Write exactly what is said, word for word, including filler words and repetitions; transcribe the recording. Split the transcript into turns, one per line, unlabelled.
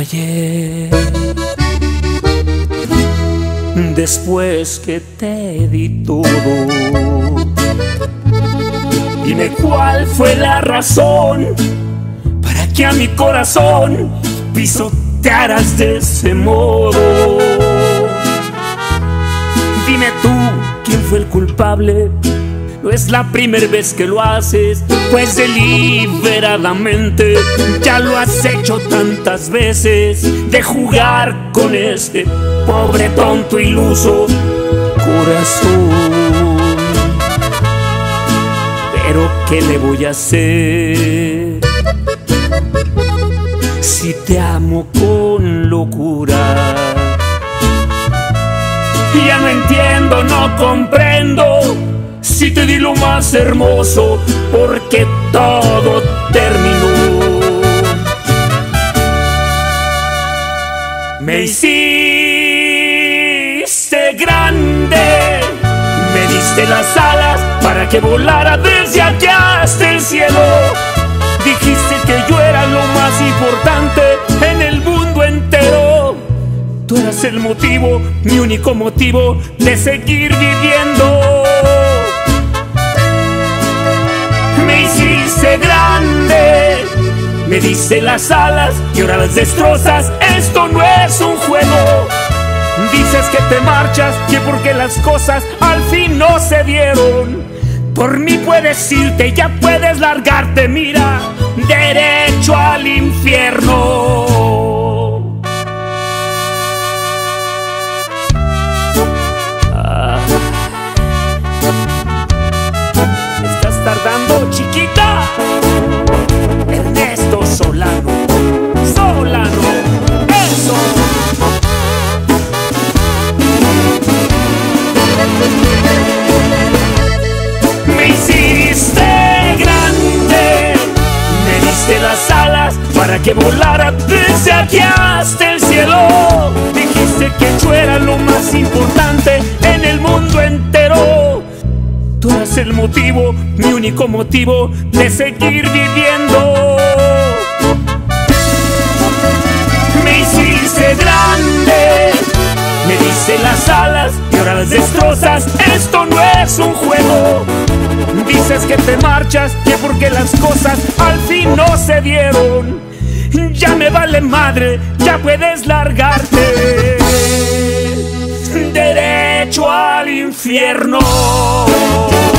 ayer. Después que te di todo, dime cuál fue la razón para que a mi corazón pisotearas de ese modo. Dime tú, ¿quién fue el culpable? No es la primera vez que lo haces, pues deliberadamente ya lo has hecho tantas veces, de jugar con este pobre tonto iluso corazón. Pero ¿qué le voy a hacer si te amo con locura? Ya no entiendo, no comprendo, si te di lo más hermoso, porque todo terminó. Me hiciste grande, me diste las alas para que volara desde aquí hasta el cielo. Dijiste que yo era lo más importante en el mundo entero. Tú eras el motivo, mi único motivo de seguir viviendo. Me hiciste grande, me diste las alas y ahora las destrozas. Esto no es un juego. Dices que te marchas, que porque las cosas al fin no se dieron. Por mí puedes irte, ya puedes largarte, mira, derecho al infierno. Ah. ¿Estás tardando, chiquita? Ernesto Solano, Solano, eso. Me hiciste grande, me diste las alas para que volara desde aquí hasta el cielo. Dijiste que yo era lo más importante en el mundo entero. Tú eras el motivo, mi único motivo de seguir viviendo. Me hiciste grande, me diste las alas y ahora las destrozas. Esto no es un juego. Dices que te marchas, que porque las cosas al fin no se dieron. Ya me vale madre, ya puedes largarte, derecho al infierno.